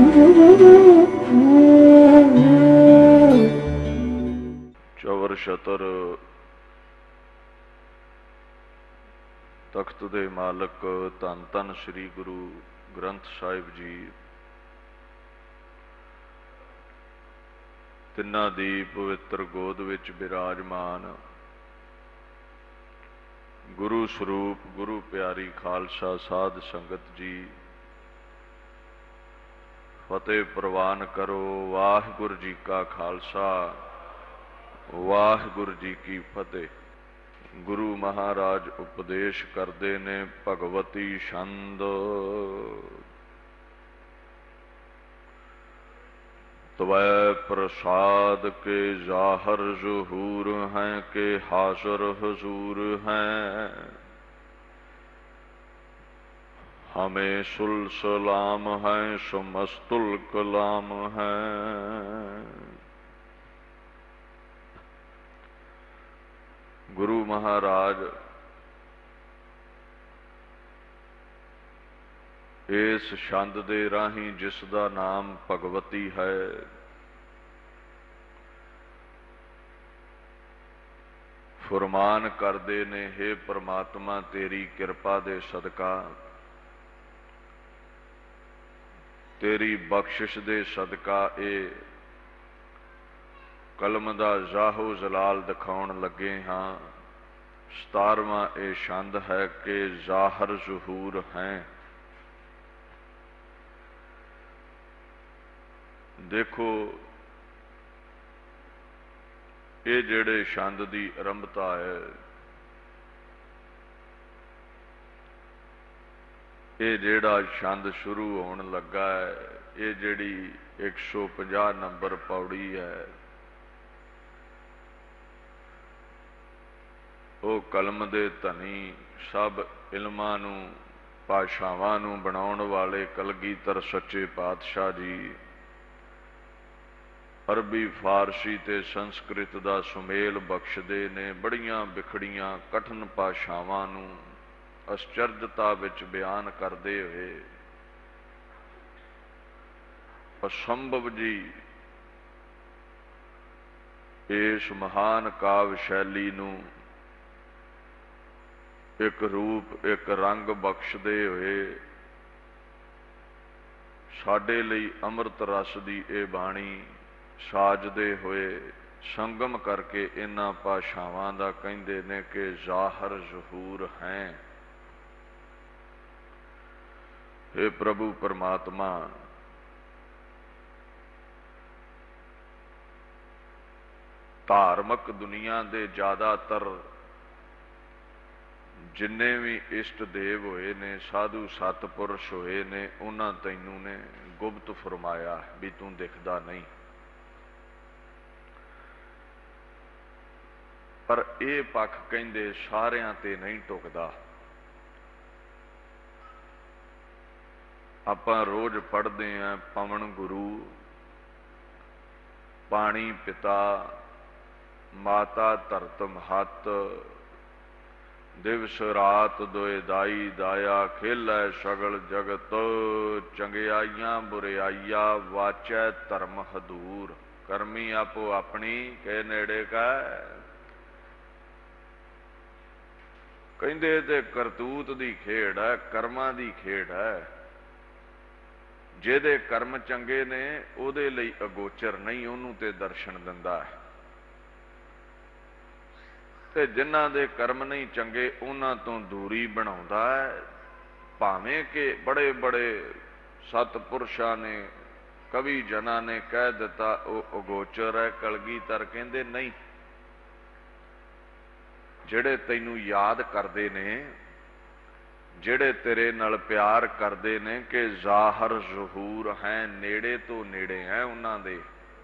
ਚੌਵਰ ਛਤਰ ਤਖਤ ਦੇ ਮਾਲਕ ਧੰਨ ਧੰਨ ਸ੍ਰੀ ਗੁਰੂ ਗ੍ਰੰਥ ਸਾਹਿਬ ਜੀ ਤਿੰਨਾਂ ਦੀ ਪਵਿੱਤਰ ਗੋਦ ਵਿੱਚ ਬਿਰਾਜਮਾਨ ਗੁਰੂ ਸਰੂਪ ਗੁਰੂ ਪਿਆਰੀ ਖਾਲਸਾ ਸਾਧ ਸੰਗਤ ਜੀ, ਫਤਿਹ ਪ੍ਰਵਾਨ ਕਰੋ। ਵਾਹਿਗੁਰੂ ਜੀ ਕਾ ਖਾਲਸਾ, ਵਾਹਿਗੁਰੂ ਜੀ ਕੀ ਫਤਿਹ। ਗੁਰੂ ਮਹਾਰਾਜ ਉਪਦੇਸ਼ ਕਰਦੇ ਨੇ ਭਗਵਤੀ ਛੰਦ। ਤਵੈ ਪ੍ਰਸਾਦ ਕੇ ਜ਼ਾਹਰ ਜ਼ਹੂਰ ਹੈ ਕਿ ਹਾਜ਼ਰ ਹਜ਼ੂਰ ਹੈ। ਹਮੇं सुलसलाम है सुमस्तुल कलाम है। गुरु महाराज इस छंद दे राही जिसका नाम भगवती है, फरमान करते ने, हे परमात्मा तेरी कृपा दे सदका, तेरी बख्शिश दे सदका ए कलम दा जाहो जलाल दिखाउण लगे हाँ। 17वां ए छंद है कि ज़ाहर ज़हूर हैं। देखो ये जेड़े छंद दी आरंभता है, ये जेड़ा छंद शुरू होने लगा है, ये जेड़ी 150 नंबर पौड़ी है, वो कलम दे धनी सब इल्मां नूं भाषावां नूं बनाउण वाले कलगीधर सच्चे पातशाह जी अरबी फारसी ते संस्कृत दा सुमेल बख्शदे ने। बड़ियां बिखड़ियां कठिन भाषावां नूं आश्चर्यता विच बयान करते हुए असंभव जी इस महान काव्य शैली नूं एक रूप एक रंग बख्शदे हुए साडे लई अमृत रस दी ए बाणी साजदे हुए संगम करके इन्हां भाषावां दा कहिंदे ने कि ज़ाहर ज़हूर हैं। हे प्रभु परमात्मा, धार्मिक दुनिया दे ज़्यादातर जिन्ने भी इष्ट देव होए ने, साधु सतपुरुष होए ने, उन्हां तैनूं ने गुप्त फरमाया भी तू दिखदा नहीं। पर यह पक्ष कहिंदे सारियां ते नहीं टुकदा। आपां रोज पढ़ते हैं पवन गुरु, पानी पिता, माता धरत महत, दिवस रात दोए दाई दाया, खेलै सगल जगत, चंगियाइयां बुरियाइया, वाचै धर्म हदूर, करमी आपो अपनी के नेड़े का। कहिंदे ते करतूत दी खेड़ है, कर्मां दी खेड़ है। ਜਿਹਦੇ कर्म चंगे ने ਉਹਦੇ ਲਈ ਅਗੋਚਰ नहीं, ਉਹਨੂੰ ਤੇ दर्शन ਦਿੰਦਾ है। ਤੇ ਜਿਨ੍ਹਾਂ ਦੇ कर्म नहीं चंगे ਉਹਨਾਂ ਤੋਂ दूरी ਬਣਾਉਂਦਾ है। ਭਾਵੇਂ कि बड़े बड़े सतपुरुषां ने कवि जना ने कह दिता ਉਹ ਅਗੋਚਰ है, कलगीधर कहते नहीं। ਜਿਹੜੇ ਤੈਨੂੰ याद करते ने, ਜਿਹੜੇ तेरे नाल प्यार करते ने कि ज़ाहर ज़हूर हैं, नेड़े तो नेड़े हैं, उन्हां दे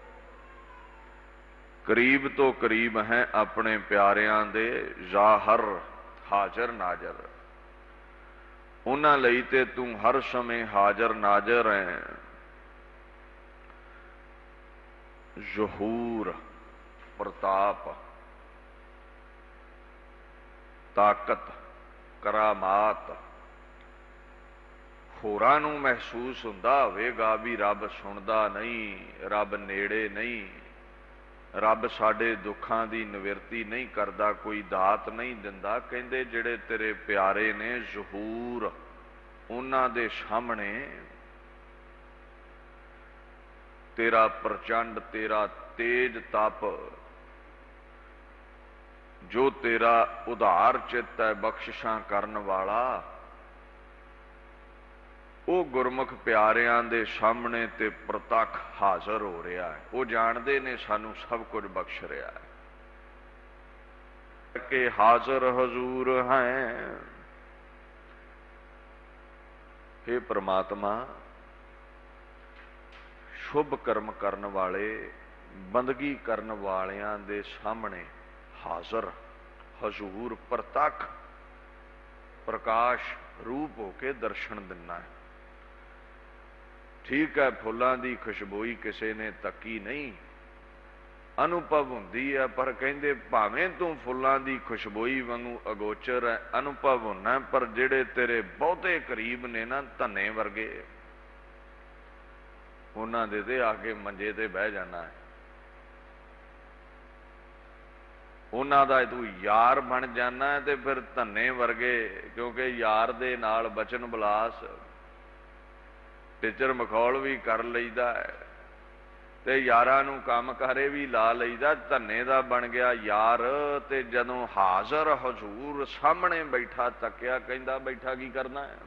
करीब तो करीब हैं अपने प्यारियां दे। ज़ाहर हाजर नाजर, उन्हां लई ते तू हर समय हाजर नाजर है। ज़हूर प्रताप, ताकत, करामात, ਹੋਰਾਂ ਨੂੰ ਮਹਿਸੂਸ ਹੁੰਦਾ ਹੋਵੇਗਾ ਵੀ ਰੱਬ ਸੁਣਦਾ ਨਹੀਂ, ਰੱਬ ਨੇੜੇ ਨਹੀਂ, ਰੱਬ ਸਾਡੇ ਦੁੱਖਾਂ ਦੀ ਨਿਵਰਤੀ ਨਹੀਂ ਕਰਦਾ, ਕੋਈ ਦਾਤ ਨਹੀਂ ਦਿੰਦਾ। ਕਹਿੰਦੇ ਜਿਹੜੇ ਤੇਰੇ ਪਿਆਰੇ ਨੇ ਜ਼ਹੂਰ, ਉਹਨਾਂ ਦੇ ਸਾਹਮਣੇ ਤੇਰਾ ਪ੍ਰਚੰਡ, ਤੇਰਾ ਤੇਜ ਤਪ, ਜੋ ਤੇਰਾ ਉਧਾਰ ਚਿੱਤ ਹੈ, ਬਖਸ਼ਿਸ਼ਾਂ ਕਰਨ ਵਾਲਾ, ਉਹ ਗੁਰਮੁਖ ਪਿਆਰਿਆਂ ਦੇ ਸਾਹਮਣੇ ਤੇ ਪ੍ਰਤੱਖ ਹਾਜ਼ਰ ਹੋ ਰਿਹਾ ਹੈ। ਉਹ ਜਾਣਦੇ ਨੇ ਸਾਨੂੰ ਸਭ ਕੁਝ ਬਖਸ਼ ਰਿਹਾ ਹੈ ਕਿ ਹਾਜ਼ਰ ਹਜ਼ੂਰ ਹੈ। हे ਪ੍ਰਮਾਤਮਾ, ਸ਼ੁਭ ਕਰਮ ਕਰਨ ਵਾਲੇ, ਬੰਦਗੀ ਕਰਨ ਵਾਲਿਆਂ ਦੇ ਸਾਹਮਣੇ ਹਾਜ਼ਰ ਹਜ਼ੂਰ, ਪ੍ਰਤੱਖ ਪ੍ਰਕਾਸ਼ ਰੂਪ ਹੋ ਕੇ ਦਰਸ਼ਨ ਦਿੰਨਾ ਹੈ। ਠੀਕ ਹੈ, ਫੁੱਲਾਂ ਦੀ ਖੁਸ਼ਬੋਈ ਕਿਸੇ ਨੇ ਤੱਕੀ ਨਹੀਂ, ਅਨੁਭਵ ਹੁੰਦੀ ਹੈ, ਪਰ ਕਹਿੰਦੇ ਭਾਵੇਂ ਤੂੰ ਫੁੱਲਾਂ ਦੀ ਖੁਸ਼ਬੋਈ ਵਾਂਗੂ ਅਗੋਚਰ ਹੈ, ਅਨੁਭਵ ਹੋਣਾ, ਪਰ ਜਿਹੜੇ ਤੇਰੇ ਬਹੁਤੇ ਕਰੀਬ ਨੇ ਨਾ, ਧੰਨੇ ਵਰਗੇ, ਉਹਨਾਂ ਦੇ ਤੇ ਆ ਕੇ ਮੰਜੇ ਤੇ ਬਹਿ ਜਾਣਾ ਹੈ। ਉਹਨਾਂ ਦਾ ਤੂੰ ਯਾਰ ਬਣ ਜਾਣਾ ਹੈ ਤੇ ਫਿਰ ਧੰਨੇ ਵਰਗੇ, ਕਿਉਂਕਿ ਯਾਰ ਦੇ ਨਾਲ ਬਚਨ ਬਲਾਸ, ਟਿਚਰ ਮਖੌਲ ਵੀ ਕਰ ਲਈਦਾ ਹੈ ਤੇ ਯਾਰਾਂ ਨੂੰ ਕੰਮ ਕਰੇ ਵੀ ਲਾ ਲਈਦਾ। ਧੰਨੇ ਦਾ ਬਣ ਗਿਆ ਯਾਰ। ਤੇ ਜਦੋਂ ਹਾਜ਼ਰ ਹਜ਼ੂਰ ਸਾਹਮਣੇ ਬੈਠਾ ਤੱਕਿਆ, ਕਹਿੰਦਾ ਬੈਠਾ ਕੀ ਕਰਨਾ ਹੈ?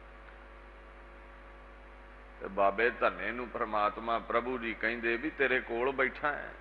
ਤੇ ਬਾਬੇ ਧੰਨੇ ਨੂੰ ਪ੍ਰਮਾਤਮਾ ਪ੍ਰਭੂ ਜੀ ਕਹਿੰਦੇ ਵੀ ਤੇਰੇ ਕੋਲ ਬੈਠਾ ਹੈ,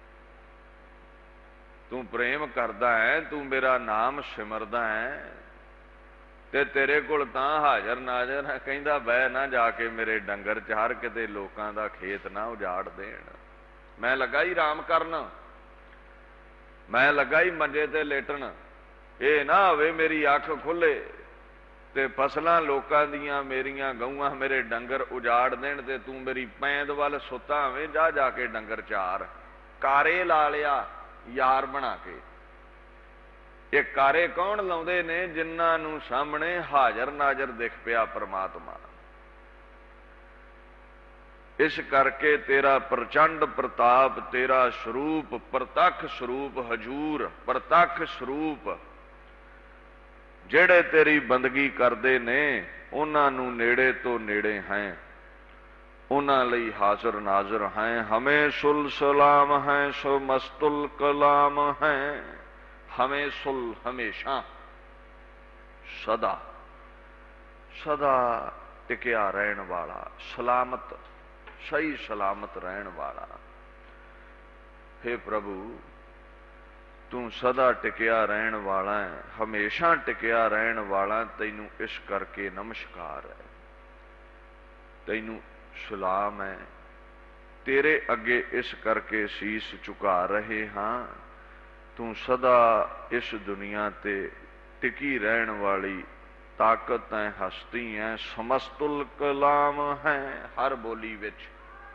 ਤੂੰ ਪ੍ਰੇਮ ਕਰਦਾ ਹੈ, ਤੂੰ ਮੇਰਾ ਨਾਮ ਸਿਮਰਦਾ ਹੈ, ਤੇ ਤੇਰੇ ਕੋਲ ਤਾਂ ਹਾਜ਼ਰ ਨਾਜ਼ਰ ਹੈ। ਕਹਿੰਦਾ ਬਹਿ ਨਾ ਜਾ ਕੇ ਮੇਰੇ ਡੰਗਰ ਚਾਰ, ਕਿਤੇ ਲੋਕਾਂ ਦਾ ਖੇਤ ਨਾ ਉਜਾੜ ਦੇਣ। ਮੈਂ ਲੱਗਾ ਹੀ ਆਰਾਮ ਕਰਨ, ਮੈਂ ਲੱਗਾ ਹੀ ਮੰਜੇ ਤੇ ਲੇਟਣ, ਇਹ ਨਾ ਹੋਵੇ ਮੇਰੀ ਅੱਖ ਖੁੱਲੇ ਤੇ ਫਸਲਾਂ ਲੋਕਾਂ ਦੀਆਂ, ਮੇਰੀਆਂ ਗਊਆਂ, ਮੇਰੇ ਡੰਗਰ ਉਜਾੜ ਦੇਣ ਤੇ ਤੂੰ ਮੇਰੀ ਪੈਂਦ ਵੱਲ ਸੁੱਤਾ ਹੋਵੇਂ। ਜਾ ਜਾ ਕੇ ਡੰਗਰ ਚਾਰ। ਕਾਰੇ ਲਾ ਲਿਆ ਯਾਰ ਬਣਾ ਕੇ। ਇਹ ਕਾਰੇ ਕੌਣ ਲਾਉਂਦੇ ਨੇ? ਜਿਨ੍ਹਾਂ ਨੂੰ ਸਾਹਮਣੇ ਹਾਜ਼ਰ ਨਾਜ਼ਰ ਦਿਖ ਪਿਆ ਪਰਮਾਤਮਾ। ਇਸ ਕਰਕੇ ਤੇਰਾ ਪ੍ਰਚੰਡ ਪ੍ਰਤਾਪ, ਤੇਰਾ ਸਰੂਪ ਪ੍ਰਤੱਖ ਸਰੂਪ ਹਜੂਰ, ਪ੍ਰਤੱਖ ਸਰੂਪ, ਜਿਹੜੇ ਤੇਰੀ ਬੰਦਗੀ ਕਰਦੇ ਨੇ ਉਹਨਾਂ ਨੂੰ ਨੇੜੇ ਤੋਂ ਨੇੜੇ ਹੈ, ਉਹਨਾਂ ਲਈ ਹਾਜ਼ਰ ਨਾਜ਼ਰ ਹੈ। ਹਮੇ ਸੁਲ ਸਲਾਮ ਹੈ ਸੋ ਮਸਤੁਲ ਕਲਾਮ ਹੈ। ਹਮੇ ਸੁਲ ਹਮੇਸ਼ਾ, ਸਦਾ ਸਦਾ ਟਿਕਿਆ ਰਹਿਣ ਵਾਲਾ, ਸਲਾਮਤ, ਸਹੀ ਸਲਾਮਤ ਰਹਿਣ ਵਾਲਾ। हे ਪ੍ਰਭੂ, ਤੂੰ ਸਦਾ ਟਿਕਿਆ ਰਹਿਣ ਵਾਲਾ ਹੈ, ਹਮੇਸ਼ਾ ਟਿਕਿਆ ਰਹਿਣ ਵਾਲਾ। ਤੈਨੂੰ ਇਸ ਕਰਕੇ ਨਮਸਕਾਰ ਹੈ, ਤੈਨੂੰ ਸਲਾਮ ਹੈ, ਤੇਰੇ ਅੱਗੇ ਇਸ ਕਰਕੇ ਸੀਸ ਝੁਕਾ ਰਹੇ ਹਾਂ। ਤੂੰ ਸਦਾ ਇਸ ਦੁਨੀਆ ਤੇ ਟਿਕੀ ਰਹਿਣ ਵਾਲੀ ਤਾਕਤ ਹੈ, ਹਸਤੀ ਹੈ, ਸਮਸਤੁਲ ਕਲਾਮ ਹੈ। ਹਰ ਬੋਲੀ ਵਿੱਚ,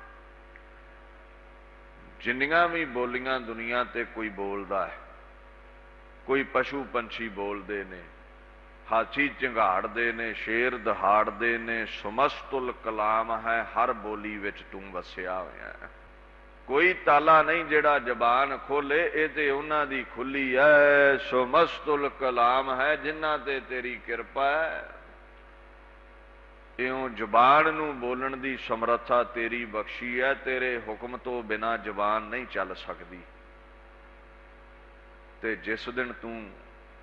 ਜਿੰਨੀਆਂ ਵੀ ਬੋਲੀਆਂ ਦੁਨੀਆ ਤੇ ਕੋਈ ਬੋਲਦਾ ਹੈ, ਕੋਈ ਪਸ਼ੂ ਪੰਛੀ ਬੋਲਦੇ ਨੇ, ਹਾਥੀ ਝੰਗਾੜਦੇ ਨੇ, ਸ਼ੇਰ ਦਹਾੜਦੇ ਨੇ, ਸਮਸਤੁਲ ਕਲਾਮ ਹੈ। ਹਰ ਬੋਲੀ ਵਿੱਚ ਤੂੰ ਵਸਿਆ ਹੋਇਆ ਹੈ। ਕੋਈ ਤਾਲਾ ਨਹੀਂ ਜਿਹੜਾ ਜ਼ਬਾਨ ਖੋਲੇ, ਇਹ ਤੇ ਉਹਨਾਂ ਦੀ ਖੁੱਲੀ ਹੈ। ਸਮਸਤੁਲ ਕਲਾਮ ਹੈ, ਜਿਨ੍ਹਾਂ ਤੇ ਤੇਰੀ ਕਿਰਪਾ ਹੈ। ਇਉਂ ਜ਼ਬਾਨ ਨੂੰ ਬੋਲਣ ਦੀ ਸਮਰੱਥਾ ਤੇਰੀ ਬਖਸ਼ੀ ਹੈ। ਤੇਰੇ ਹੁਕਮ ਤੋਂ ਬਿਨਾਂ ਜ਼ਬਾਨ ਨਹੀਂ ਚੱਲ ਸਕਦੀ। ਤੇ ਜਿਸ ਦਿਨ ਤੂੰ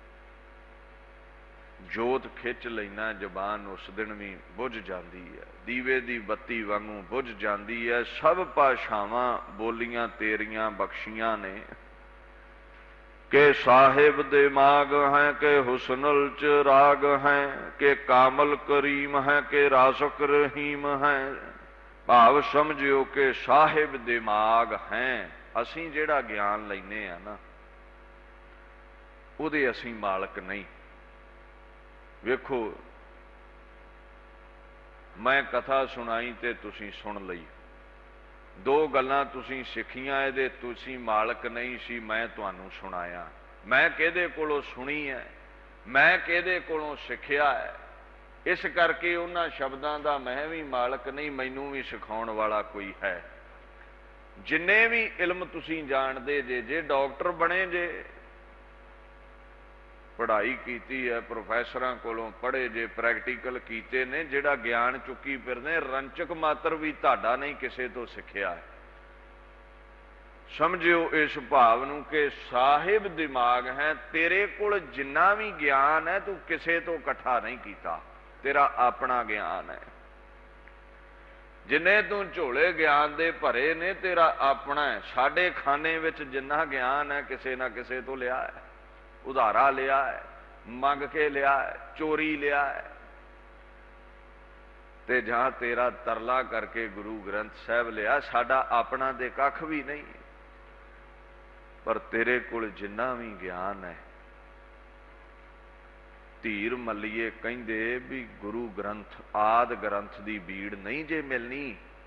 ਜੋਤ ਖਿੱਚ ਲੈਣਾ ਜ਼ਬਾਨ, ਉਸ ਦਿਨ ਵੀ ਬੁਝ ਜਾਂਦੀ ਹੈ, ਦੀਵੇ ਦੀ ਬੱਤੀ ਵਾਂਗੂ ਬੁਝ ਜਾਂਦੀ ਹੈ। ਸਭ ਭਾਸ਼ਾਵਾਂ ਬੋਲੀਆਂ ਤੇਰੀਆਂ ਬਖਸ਼ੀਆਂ ਨੇ ਕਿ ਸਾਹਿਬ ਦਿਮਾਗ ਹੈ, ਕਿ ਹੁਸਨੁਲ ਚ ਰਾਗ ਹੈ, ਕਿ ਕਾਮਲ ਕਰੀਮ ਹੈ, ਕਿ ਰਾਸਕ ਰਹੀਮ ਹੈ। ਭਾਵ ਸਮਝਿਓ ਕਿ ਸਾਹਿਬ ਦਿਮਾਗ ਹੈ। ਅਸੀਂ ਜਿਹੜਾ ਗਿਆਨ ਲੈਨੇ ਆ ਨਾ, ਉਹਦੇ ਅਸੀਂ ਮਾਲਕ ਨਹੀਂ। ਵੇਖੋ, ਮੈਂ ਕਥਾ ਸੁਣਾਈ ਤੇ ਤੁਸੀਂ ਸੁਣ ਲਈ, ਦੋ ਗੱਲਾਂ ਤੁਸੀਂ ਸਿੱਖੀਆਂ, ਇਹਦੇ ਤੁਸੀਂ ਮਾਲਕ ਨਹੀਂ ਸੀ, ਮੈਂ ਤੁਹਾਨੂੰ ਸੁਣਾਇਆ। ਮੈਂ ਕਿਹਦੇ ਕੋਲੋਂ ਸੁਣੀ ਹੈ, ਮੈਂ ਕਿਹਦੇ ਕੋਲੋਂ ਸਿੱਖਿਆ ਹੈ, इस करके उन्हां शब्दां दा मैं भी मालक नहीं, मैनू भी सिखाउण वाला कोई है। जिन्ने भी इल्म तुसीं जाणदे जे डॉक्टर बने जे, पढ़ाई कीती है, प्रोफैसरां कोलों पढ़े जे, प्रैक्टिकल कीते ने, जिहड़ा ज्ञान चुकी फिरदे, रंचक मात्र भी तुहाडा नहीं किसे तो सिक्खिआ है। समझिओ इस भाव नूं कि साहिब दिमाग है, तेरे कोल जिन्ना भी ज्ञान है तू किसे तो इकट्ठा नहीं कीता, तेरा अपना ज्ञान है। जिन्ने तू झोले ज्ञान दे भरे ने तेरा अपना है। साडे खाने विच जिन्ना ज्ञान है किसे ना किसे तो लिया है, उधारा लिया है, मंग के लिया है, चोरी लिया है, ते जहां तेरा तरला करके गुरु ग्रंथ साहब लिया। साडा अपना दे कख भी नहीं, पर तेरे कोल जिन्ना भी ज्ञान है। धीर मल्लीए कहिंदे भी गुरु ग्रंथ आद ग्रंथ दी बीड़ नहीं जे मिलनी।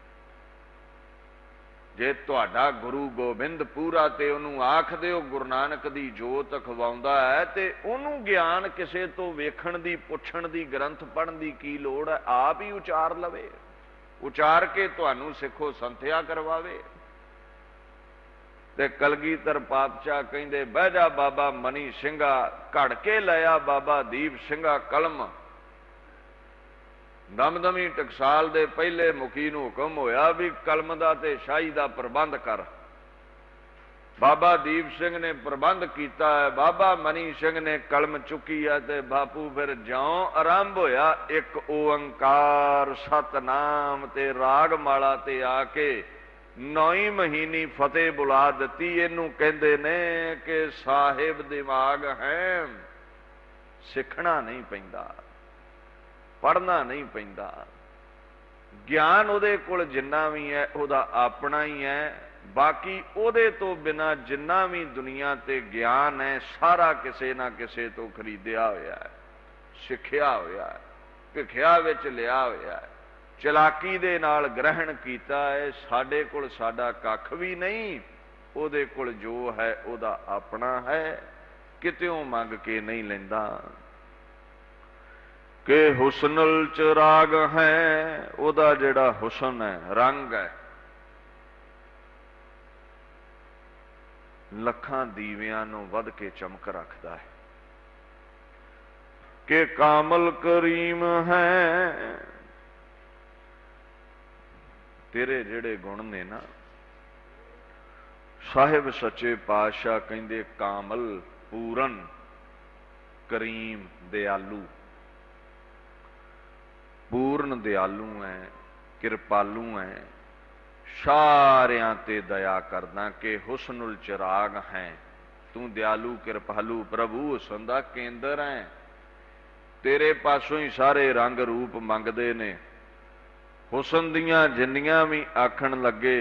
जे तुहाडा गुरु गोबिंद पूरा ते उहनूं आख दिओ गुरु नानक दी जोत अखवाउंदा है, ते उहनूं ज्ञान किसे तो वेखण दी पुछण दी ग्रंथ पढ़न दी की लोड़ है। आप ही उचार लवे, उचार के तुहानूं सिखो संथਿਆ करवावे। ते कलगीधर पातशाह कहिंदे बह जा बाबा मनी ਸਿੰਘਾ, घड़ के लाया बाबा दीप ਸਿੰਘਾ कलम। दमदमी टकसाल दे पहले मुखी नूं हुकम होया भी कलम दा ते शाही दा प्रबंध कर। बाबा दीप सिंह ने प्रबंध किया है, बाबा मनी सिंह ने कलम चुकी है, ते बापू फिर ज्यों आरंभ होया एक ओंकार सतनाम ते राग माला ते आके 9 महीनी फतेह बुला दी। इनू कहते ने कि साहिब दिमाग है, सिखना नहीं पैंदा, पढ़ना नहीं पैंदा। ज्ञान उहदे कोल जिन्ना भी है उहदा अपना ही है, बाकी उहदे तो बिना जिन्ना भी दुनिया ते ज्ञान है सारा किसे ना किसे तो खरीदिया होया है, सिखिया होया है, भिखिया विच लिया होया है, चलाकी दे नाल ग्रहण कीता है। साडे कोल साडा कख भी नहीं, उहदे कोल जो है उहदा अपना है, कित्यों मंग के नहीं लैंदा। कि हुस्नल चिराग है, उहदा जिहड़ा हुसन है, रंग है, लखां दीवियां नूं वध के चमक रखदा है। कि कामल करीम है, तेरे जिहड़े गुण ने ना, साहिब सच्चे पातशाह कहिंदे कामल पूरन करीम दयालु। पूर्ण दयालु है, कृपालु है, सारियां ते दया करदा। कि हुस्नुल चिराग है, तू दयालु कृपालु प्रभु हुसन दा केंद्र है। तेरे पासों ही सारे रंग रूप मंगदे ने। हुसन दियां जिन्नियां भी आखण लगे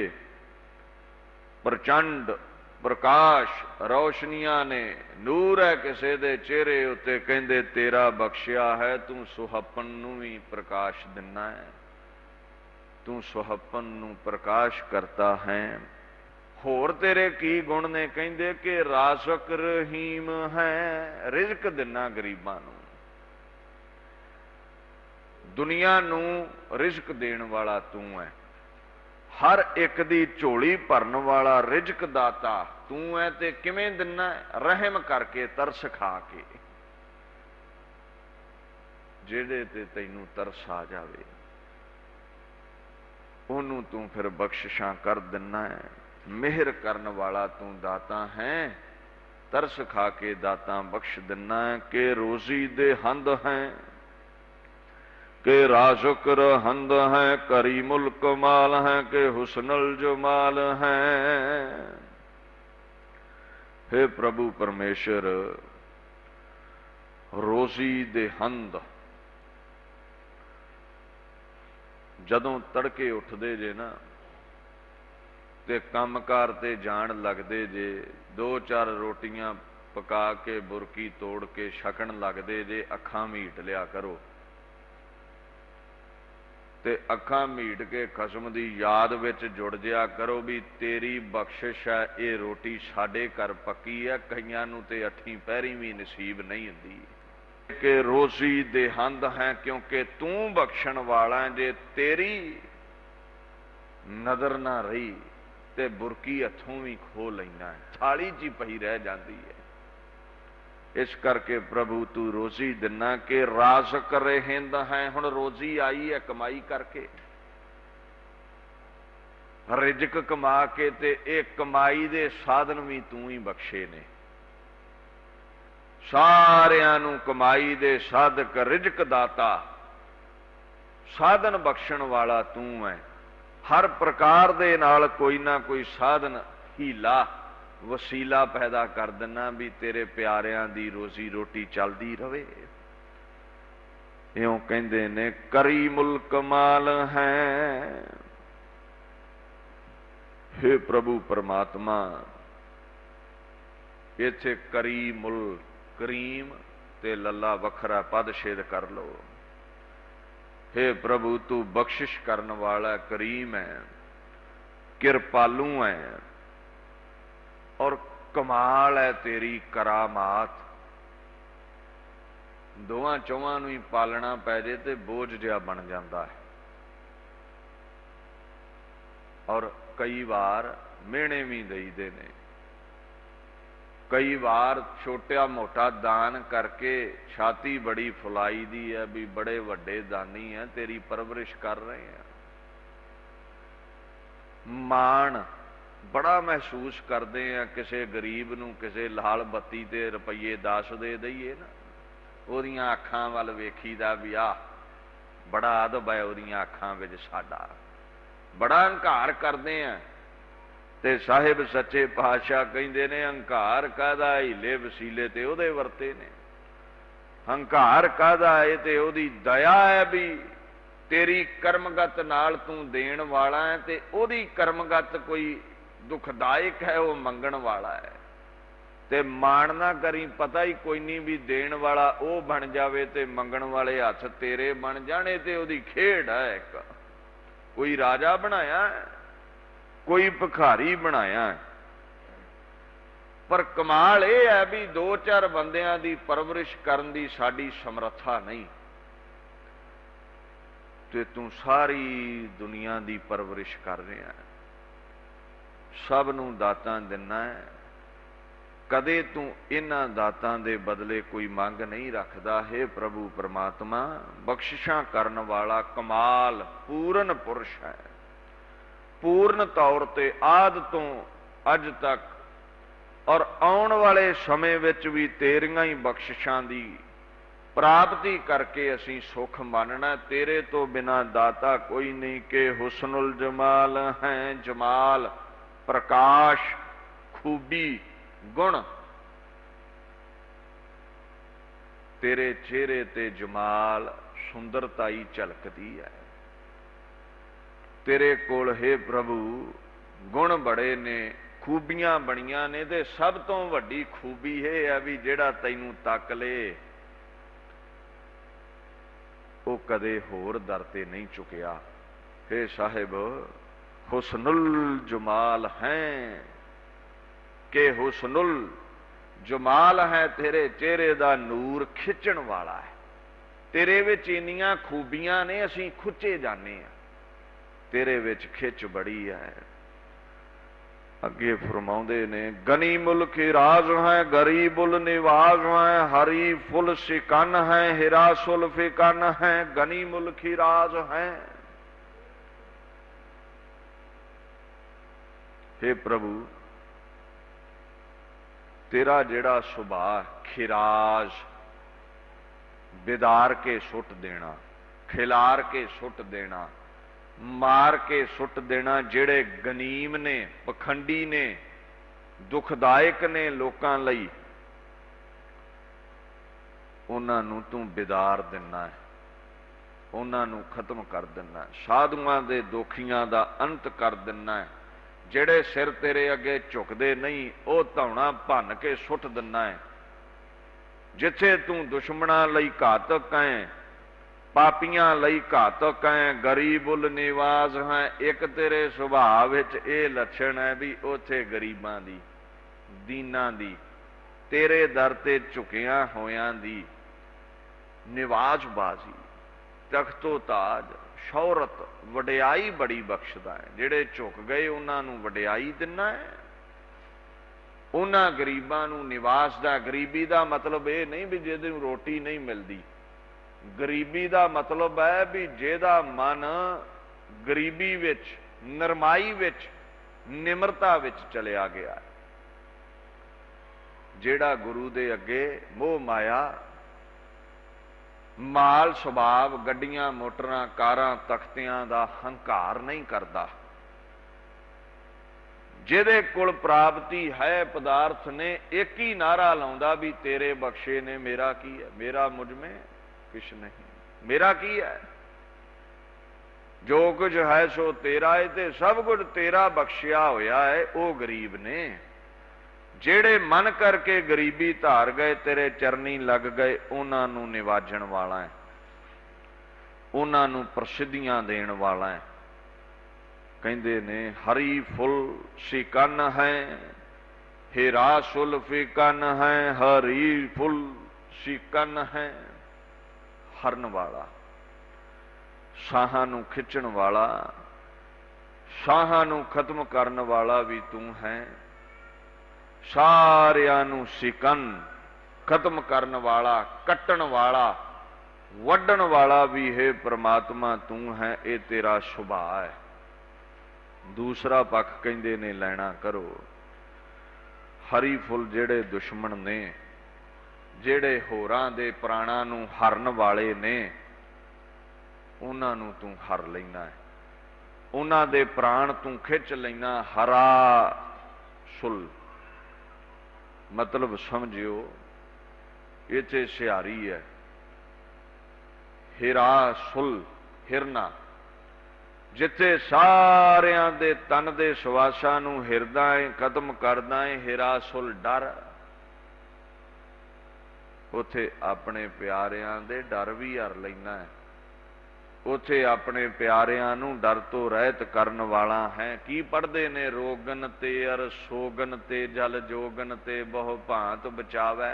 प्रचंड प्रकाश रोशनियां ने, नूर है किसे दे चेहरे उत्ते, कहंदे तेरा बख्शिया है, तू सुहपन नूं भी प्रकाश दिना है, तू सुहपन नूं प्रकाश करता है। होर तेरे की गुण ने, कहंदे कि राज़क रहीम है, रिज़क दिना गरीबां नूं, दुनिया नूं रिज़क देण वाला तू है, हर एक दी झोली भरन वाला रिज़क दाता तू है। ते किवें दिना? रहम करके, तरस खा के। जेड़े ते तैनूं तरस आ जावे ओनू तू फिर बख्शिशां कर दिना है। मेहर करन वाला तू दाता है, तरस खा के दाता बख्श दिना है। कि रोजी दे हंद है, के राज़ुक रहंद है, करी मुल्क माल है, के हुस्नल जमाल है। हे प्रभु परमेश्वर, रोजी दे हंद, जदों तड़के उठदे जे ना ते कामकार ते जान लगदे जे, 2-4 रोटियां पका के बुरकी तोड़ के छकन लगदे जे, अखां मीट लिया करो। ते अखां मीट के खसम दी याद विच जुड़ जिया करो भी तेरी बख्शिश है, ये रोटी साडे घर पक्की है। कईयां नूं ते अठीं पैरी भी नसीब नहीं हुंदी। के रोजी देहंद हैं, क्योंकि तू बख्शण वाला जे तेरी नजर ना रही ते बुरकी हथों भी खो लेना है, थाली च पई रह जाती है। इस करके प्रभु तू रोजी दिना के राज़क रहेंद है। हुण रोजी आई है कमाई करके, रिजक कमा के, ते एक कमाई दे साधन भी तू ही बख्शे ने। सारियां नूं कमाई दे साधक, रिजक दाता, साधन बख्शण वाला तू है। हर प्रकार दे नाल कोई ना कोई साधन, हीला, वसीला पैदा कर देना भी तेरे प्यारियां दी रोजी रोटी चलदी रवे। इउं कहंदे ने करी मुल्क माल है। हे प्रभु परमात्मा, इत्थे करी मुल, करीम ते लल्ला वखरा पद छेद कर लो। हे प्रभु तू बख्शिश करन वाला करीम है, कृपालू है, और कमाल है तेरी करामात। दोवां चौवां नूं ही पालना पै जे ते बोझ जिहा बन जाता है। और कई बार मेहणे भी देईदे ने, कई बार छोटा मोटा दान करके छाती बड़ी फुलाई दी है भी बड़े वड्डे दानी है, तेरी परवरिश कर रहे हैं। माण बड़ा महसूस करते हैं किसी गरीब नूं, किसी लाल बत्ती ते रुपये 10 दे दईए ना, ओदियां अखां वल वेखीदा भी आ बड़ा अदब है ओदियां अखां विच साडा, बड़ा हंकार करते हैं। ते साहिब सच्चे पातशाह कहंदे ने हंकार काहदा, हीले वसीले ते ओहदे वरते ने। हंकार काहदा है, ते ओहदी दया है भी तेरी कर्मगत नाल तू देण वाला है, ते ओहदी कर्मगत कोई दुखदायक है, वह मंगण वाला है। ते माण ना करी, पता ही कोई नहीं भी देण वाला वह बन जावे ते मंगण वाले हथ तेरे बन जाने, ते ओहदी खेड है। एक कोई राजा बनाया है, कोई भिखारी बनाया है, पर कमाल यह है भी 2-4 बंदियां दी परवरिश करन दी साडी समर्था नहीं, ते तू सारी दुनिया दी परवरिश कर रहा है, सब नूं दातां दिना है। कदे तू इन्हां दातां दे बदले कोई मंग नहीं रखदा। हे प्रभु परमात्मा, बख्शिशां करन वाला कमाल पूर्ण पुरुष है। पूर्ण तौर ते आद तो अज तक और आउण वाले समय विच भी तेरियां ही बख्शिशां दी प्राप्ति करके असीं सुख मानना। तेरे तो बिना दाता कोई नहीं के हुस्नुल जमाल है। जमाल प्रकाश, खूबी, गुण, तेरे चेहरे ते जमाल सुंदरता ही झलकदी है। तेरे कोल हे प्रभु गुण बड़े ने, खूबियां बड़ियां ने, ते सब तो वड्डी खूबी यह है भी जिहड़ा तैनूं तक ले वो कदे होर दर ते नहीं चुकिया। हे साहिब हुस्नुल जमाल हैं के हुस्नुल जमाल है, तेरे चेहरे दा नूर खिंचण वाला है। तेरे विच इन्नियां खूबियां ने असीं खुचे जाने आ, तेरे विच खिच बड़ी है। अगे फरमाउंदे ने गनी मुल्क राज है, गरीबुल निवाज है, हरी फुल सिकन है, हिरासुल फिकन है, गनी मुल्क राज है। हे प्रभु तेरा जेड़ा सुभाव खिराज, बिदार के सुट देना, खिलार के सुट देना, मार के सुट देना, जेड़े गनीम ने, पखंडी ने, दुखदायक ने लोकां लई, उन्हां नूं तू बिदार दिना है, उन्हां नूं खत्म कर दिना है। साधुआं दे दोखियां दा अंत कर दिना है। जेड़े सिर तेरे अगे झुकदे नहीं वो धौना भन के सुट दिना है। जिथे तू दुश्मनां लई घातक है, पापियां लई घातक है, गरीबुल निवाज है। एक तेरे सुभाव विच ये लक्षण है भी उथे गरीबां दी, दीनां दी, तेरे दर ते झुकियां होयां दी ਨਿਵਾਜ਼ਬਾਜ਼ੀ, ਤਖਤੋ ਤਾਜ, ਸ਼ੌਹਰਤ, ਵਡਿਆਈ ਬੜੀ ਬਖਸ਼ਦਾ ਹੈ। ਜਿਹੜੇ ਝੁਕ ਗਏ ਉਹਨਾਂ ਨੂੰ ਵਡਿਆਈ ਦਿੰਦਾ ਹੈ। ਉਹਨਾਂ ਗਰੀਬਾਂ ਨੂੰ ਨਿਵਾਸ ਦਾ, ਗਰੀਬੀ ਦਾ ਮਤਲਬ ਇਹ ਨਹੀਂ ਵੀ ਜਿਹਦੇ ਨੂੰ ਰੋਟੀ ਨਹੀਂ ਮਿਲਦੀ। ਗਰੀਬੀ ਦਾ ਮਤਲਬ ਹੈ ਵੀ ਜਿਹਦਾ ਮਨ ਗਰੀਬੀ ਵਿੱਚ, ਨਰਮਾਈ ਵਿੱਚ, ਨਿਮਰਤਾ ਵਿੱਚ ਚਲਿਆ ਗਿਆ। ਜਿਹੜਾ ਗੁਰੂ ਦੇ ਅੱਗੇ ਮੋਹ ਮਾਇਆ, ਮਾਲ ਸੁਭਾਵ, ਗੱਡੀਆਂ ਮੋਟਰਾਂ ਕਾਰਾਂ ਤਖਤਿਆਂ ਦਾ ਹੰਕਾਰ ਨਹੀਂ ਕਰਦਾ। ਜਿਹਦੇ ਕੋਲ ਪ੍ਰਾਪਤੀ ਹੈ ਪਦਾਰਥ ਨੇ, ਇੱਕ ਹੀ ਨਾਰਾ ਲਾਉਂਦਾ ਵੀ ਤੇਰੇ ਬਖਸ਼ੇ ਨੇ ਮੇਰਾ ਕੀ ਹੈ, ਮੇਰਾ ਮੁਝਮੇ ਕੁਛ ਨਹੀਂ, ਮੇਰਾ ਕੀ ਹੈ, ਜੋ ਕੁਝ ਹੈ ਸੋ ਤੇਰਾ ਹੈ, ਤੇ ਸਭ ਕੁਝ ਤੇਰਾ ਬਖਸ਼ਿਆ ਹੋਇਆ ਹੈ। ਉਹ ਗਰੀਬ ਨੇ ਜਿਹੜੇ ਮਨ ਕਰਕੇ ਗਰੀਬੀ ਧਾਰ ਗਏ, ਤੇਰੇ ਚਰਨੀ ਲੱਗ ਗਏ, ਉਹਨਾਂ ਨੂੰ ਨਿਵਾਜਣ ਵਾਲਾ ਹੈ, ਉਹਨਾਂ ਨੂੰ ਪ੍ਰਸਿੱਧੀਆਂ ਦੇਣ ਵਾਲਾ ਹੈ। ਕਹਿੰਦੇ ਨੇ ਹਰੀ ਫੁੱਲ ਸਿਕਨ ਹੈ, ਹੀਰਾ ਸੁਲਫੀ ਕੰਨ ਹੈ, ਹਰੀ ਫੁੱਲ ਸਿਕਨ ਹੈ। ਹਰਨ ਵਾਲਾ, ਸਾਹਾਂ ਨੂੰ ਖਿੱਚਣ ਵਾਲਾ, ਸਾਹਾਂ ਨੂੰ ਖਤਮ ਕਰਨ ਵਾਲਾ ਵੀ ਤੂੰ ਹੈ। ਸਾਰਿਆਂ ਨੂੰ ਸਿਕਨ, ਖਤਮ ਕਰਨ ਵਾਲਾ, ਕੱਟਣ ਵਾਲਾ, ਵੱਢਣ ਵਾਲਾ ਵੀ ਹੈ ਪ੍ਰਮਾਤਮਾ ਤੂੰ ਹੈ। ਇਹ ਤੇਰਾ ਸੁਭਾਅ ਹੈ। ਦੂਸਰਾ ਪੱਖ ਕਹਿੰਦੇ ਨੇ ਲੈਣਾ ਕਰੋ। ਹਰੀ ਫੁੱਲ ਜਿਹੜੇ ਦੁਸ਼ਮਣ ਨੇ, ਜਿਹੜੇ ਹੋਰਾਂ ਦੇ ਪ੍ਰਾਣਾਂ ਨੂੰ ਹਰਨ ਵਾਲੇ ਨੇ, ਉਹਨਾਂ ਨੂੰ ਤੂੰ ਹਰ ਲੈਣਾ ਹੈ, ਉਹਨਾਂ ਦੇ ਪ੍ਰਾਣ ਤੂੰ ਖਿੱਚ ਲੈਣਾ। ਹਰਾ ਸੁਲ ਮਤਲਬ ਸਮਝਿਓ ਇੱਥੇ ਸਿਹਾਰੀ ਹੈ। ਹੀਰਾ ਸੁਲ, ਹਿਰਨਾ, ਜਿੱਥੇ ਸਾਰਿਆਂ ਦੇ ਤਨ ਦੇ ਸਵਾਸਾਂ ਨੂੰ ਹਿਰਦਾ ਹੈ, ਖਤਮ ਕਰਦਾ ਹੈ। ਹੀਰਾ ਸੁਲ ਡਰ, ਉੱਥੇ ਆਪਣੇ ਪਿਆਰਿਆਂ ਦੇ ਡਰ ਵੀ ਹਰ ਲੈਣਾ ਹੈ। ਉੱਥੇ ਆਪਣੇ ਪਿਆਰਿਆਂ ਨੂੰ ਡਰ ਤੋਂ ਰਹਿਤ ਕਰਨ ਵਾਲਾ ਹੈ। ਕੀ ਪੜ੍ਹਦੇ ਨੇ? ਰੋਗਨ ਤੇ ਅਰ ਸੋਗਨ ਤੇ ਜਲ ਜੋਗਨ ਤੇ ਬਹੁ ਭਾਂਤ ਬਚਾਵੈ,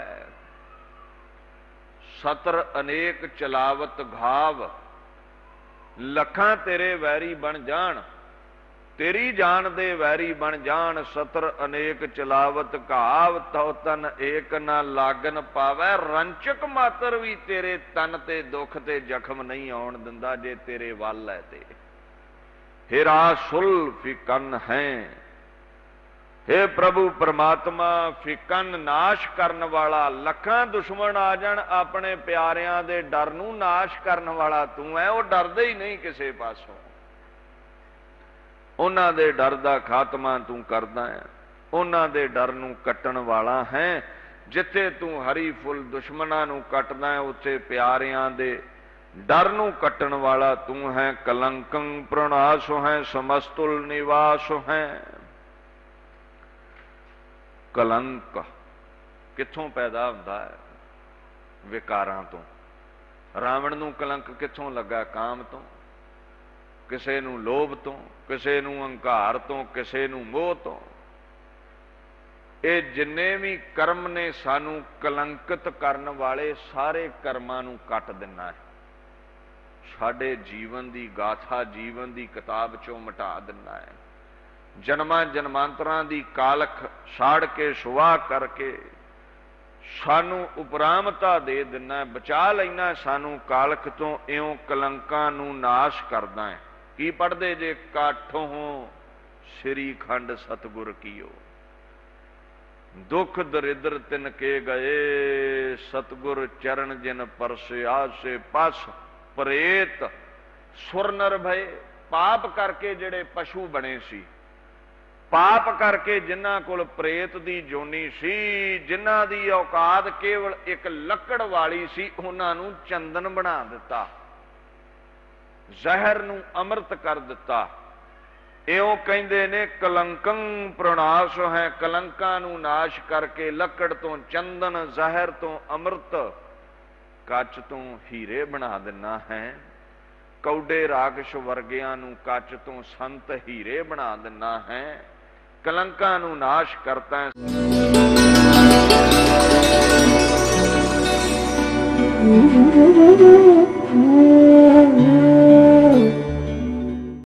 ਸਤਰ ਅਨੇਕ ਚਲਾਵਤ ਘਾਵ। ਲੱਖਾਂ ਤੇਰੇ ਵੈਰੀ ਬਣ ਜਾਣ, ਤੇਰੀ ਜਾਨ ਦੇ ਵੈਰੀ ਬਣ ਜਾਣ। ਸਤਰ ਅਨੇਕ ਚਲਾਵਤ ਘਾਵ, ਤਉ ਤਨ ਏਕ ਨਾ ਲਾਗਨ ਪਾਵੈ। ਰੰਚਕ ਮਾਤਰ ਵੀ ਤੇਰੇ ਤਨ ਤੇ ਦੁੱਖ ਤੇ ਜ਼ਖਮ ਨਹੀਂ ਆਉਣ ਦਿੰਦਾ ਜੇ ਤੇਰੇ ਵੱਲ ਹੈ ਤੇ। ਹੀਰਾ ਸੁਲ ਫਿਕਨ ਹੈ। हे ਪ੍ਰਭੂ ਪਰਮਾਤਮਾ, ਫਿਕਨ ਨਾਸ਼ ਕਰਨ ਵਾਲਾ, ਲੱਖਾਂ ਦੁਸ਼ਮਣ ਆ ਜਾਣ, ਆਪਣੇ ਪਿਆਰਿਆਂ ਦੇ ਡਰ ਨੂੰ ਨਾਸ਼ ਕਰਨ ਵਾਲਾ ਤੂੰ ਹੈ। ਉਹ ਡਰਦੇ ਹੀ ਨਹੀਂ ਕਿਸੇ ਪਾਸੋਂ, ਉਹਨਾਂ ਦੇ ਡਰ ਦਾ ਖਾਤਮਾ ਤੂੰ ਕਰਦਾ ਹੈ, ਉਹਨਾਂ ਦੇ ਡਰ ਨੂੰ ਕੱਟਣ ਵਾਲਾ ਹੈ। ਜਿੱਥੇ ਤੂੰ ਹਰੀ ਫੁੱਲ ਦੁਸ਼ਮਣਾਂ ਨੂੰ ਕੱਟਦਾ ਹੈ, ਉੱਥੇ ਪਿਆਰਿਆਂ ਦੇ ਡਰ ਨੂੰ ਕੱਟਣ ਵਾਲਾ ਤੂੰ ਹੈ। ਕਲੰਕੰ ਪ੍ਰਣਾਸ ਹੈ, ਸਮਸਤੁਲ ਨਿਵਾਸ ਹੈ। ਕਲੰਕ ਕਿੱਥੋਂ ਪੈਦਾ ਹੁੰਦਾ ਹੈ? ਵਿਕਾਰਾਂ ਤੋਂ। ਰਾਵਣ ਨੂੰ ਕਲੰਕ ਕਿੱਥੋਂ ਲੱਗਾ? ਕਾਮ ਤੋਂ। ਕਿਸੇ ਨੂੰ ਲੋਭ ਤੋਂ, ਕਿਸੇ ਨੂੰ ਹੰਕਾਰ ਤੋਂ, ਕਿਸੇ ਨੂੰ ਮੋਹ ਤੋਂ। ਇਹ ਜਿੰਨੇ ਵੀ ਕਰਮ ਨੇ ਸਾਨੂੰ ਕਲੰਕਿਤ ਕਰਨ ਵਾਲੇ, ਸਾਰੇ ਕਰਮਾਂ ਨੂੰ ਕੱਟ ਦੇਣਾ ਹੈ। ਸਾਡੇ ਜੀਵਨ ਦੀ ਗਾਥਾ, ਜੀਵਨ ਦੀ ਕਿਤਾਬ ਚੋਂ ਮਿਟਾ ਦੇਣਾ ਹੈ। ਜਨਮਾਂ ਜਨਮਾਂਤਰਾਂ ਦੀ ਕਾਲਖ ਸਾੜ ਕੇ, ਸੁਆਹ ਕਰਕੇ ਸਾਨੂੰ ਉਪਰਾਮਤਾ ਦੇ ਦੇਣਾ, ਬਚਾ ਲੈਣਾ ਸਾਨੂੰ ਕਾਲਖ ਤੋਂ। ਇਉਂ ਕਲੰਕਾਂ ਨੂੰ ਨਾਸ਼ ਕਰਦਾ ਹੈ। ਕੀ ਪੜ੍ਹਦੇ ਜੇ? ਕਾਠੋਂ ਸ੍ਰੀ ਖੰਡ ਸਤਿਗੁਰ ਕੀਓ, ਦੁੱਖ ਦਰਿਦਰ ਤਿਨ ਕੇ ਗਏ। ਸਤਿਗੁਰ ਚਰਨ ਜਿਨ ਪਰਸਿਆ ਸੇ ਪਸ ਪ੍ਰੇਤ ਸੁਰ ਨਰ ਭਏ। ਪਾਪ ਕਰਕੇ ਜਿਹੜੇ ਪਸ਼ੂ ਬਣੇ ਸੀ, ਪਾਪ ਕਰਕੇ ਜਿਨ੍ਹਾਂ ਕੋਲ ਪ੍ਰੇਤ ਦੀ ਜੋਨੀ ਸੀ, ਜਿਨ੍ਹਾਂ ਦੀ ਔਕਾਤ ਕੇਵਲ ਇੱਕ ਲੱਕੜ ਵਾਲੀ ਸੀ, ਉਹਨਾਂ ਨੂੰ ਚੰਦਨ ਬਣਾ ਦਿੱਤਾ, ਜ਼ਹਿਰ ਨੂੰ ਅੰਮ੍ਰਿਤ ਕਰ ਦਿੱਤਾ। ਇਉਂ ਕਹਿੰਦੇ ਨੇ ਕਲੰਕੰ ਪ੍ਰਣਾਸ ਹੈ। ਕਲੰਕਾਂ ਨੂੰ ਨਾਸ਼ ਕਰਕੇ ਲੱਕੜ ਤੋਂ ਚੰਦਨ, ਜ਼ਹਿਰ ਤੋਂ ਅੰਮ੍ਰਿਤ, ਕੱਚ ਤੋਂ ਹੀਰੇ ਬਣਾ ਦੇਣਾ ਹੈ। ਕੌਡੇ ਰਾਕਸ਼ ਵਰਗਿਆਂ ਨੂੰ ਕੱਚ ਤੋਂ ਸੰਤ ਹੀਰੇ ਬਣਾ ਦੇਣਾ ਹੈ। ਕਲੰਕਾਂ ਨੂੰ ਨਾਸ਼ ਕਰਤਾ ਹੈ।